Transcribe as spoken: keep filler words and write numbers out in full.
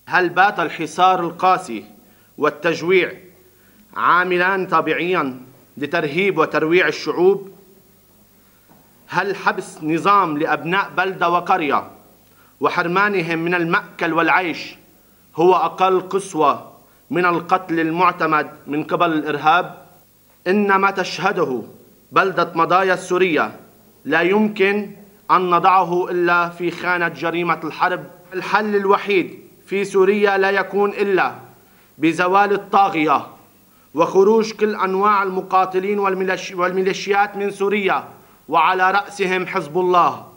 هل بات الحصار القاسي والتجويع عاملاً طبيعياً لترهيب وترويع الشعوب؟ هل حبس نظام لأبناء بلدة وقرية وحرمانهم من المأكل والعيش هو أقل قسوة من القتل المعتمد من قبل الإرهاب؟ إن ما تشهده بلدة مضايا السورية لا يمكن أن نضعه إلا في خانة جريمة الحرب. الحل الوحيد في سوريا لا يكون إلا بزوال الطاغية وخروج كل أنواع المقاتلين والميليشيات من سوريا، وعلى رأسهم حزب الله.